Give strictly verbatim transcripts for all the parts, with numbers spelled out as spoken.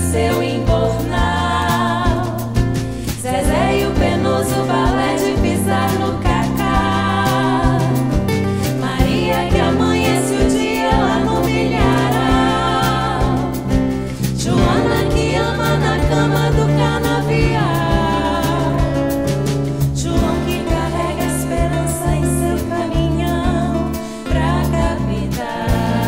nasceu em Bornal. Zezé e o penoso balé de pisar no cacá. Maria que amanhece o dia lá no milharal. Joana que ama na cama do canavial. João que carrega a esperança em seu caminhão pra capital.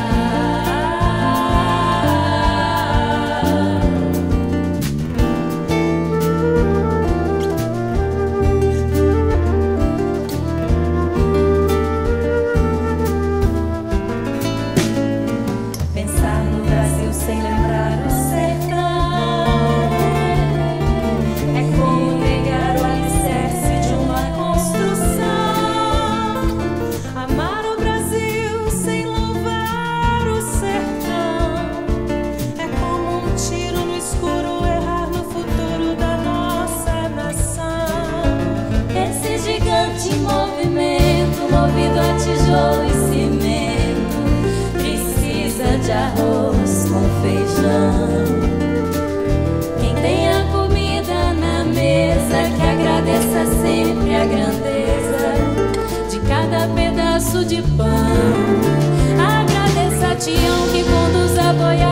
Pensar no Brasil sem lembrar o sertão é como negar o alicerce de uma construção. Amar o Brasil sem louvar o sertão é como um tiro no escuro, errar no futuro da nossa nação. Esse gigante em movimento, movido a tijolo e cimento, precisa de arroz com feijão. Quem tem a comida na mesa, que agradeça sempre a grandeza de cada pedaço de pão. Agradeça a Tião que conduz a boiada